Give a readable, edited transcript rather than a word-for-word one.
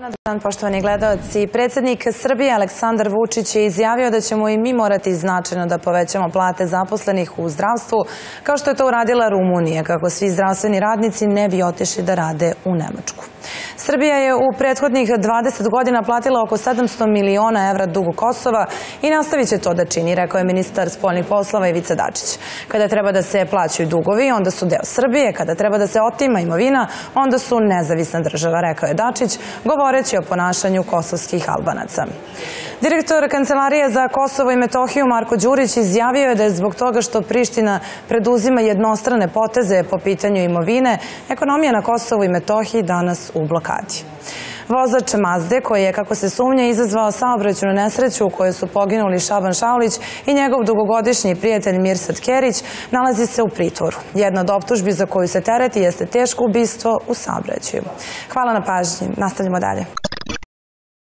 Dobar dan, poštovani gledaoci. Predsjednik Srbije Aleksandar Vučić je izjavio da ćemo i mi morati značajno da povećamo plate zaposlenih u zdravstvu, kao što je to uradila Rumunija, kako svi zdravstveni radnici ne bi otišli da rade u Nemačku. Srbija je u prethodnih 20 godina platila oko 700 miliona evra dugu Kosova i nastavit će to da čini, rekao je ministar spoljnih poslova Ivica Dačić. Kada treba da se plaćaju dugovi, onda su deo Srbije, kada treba da se otima imovina, onda su nezavisna država, rekao je Dačić, govoreći o ponašanju kosovskih Albanaca. Direktor Kancelarije za Kosovo i Metohiju Marko Đurić izjavio je da je zbog toga što Priština preduzima jednostrane poteze po pitanju imovine, ekonomija na Kosovu i Metohiji danas u blokadi. Vozač Mazde, koji je, kako se sumnja, izazvao saobraćajnu nesreću u kojoj su poginuli Šaban Šaulić i njegov dugogodišnji prijatelj Mirsad Kerić, nalazi se u pritvoru. Jedna od optužbi za koju se tereti jeste teško ubistvo u saobraćaju. Hvala na pažnji. Nastavljamo dalje.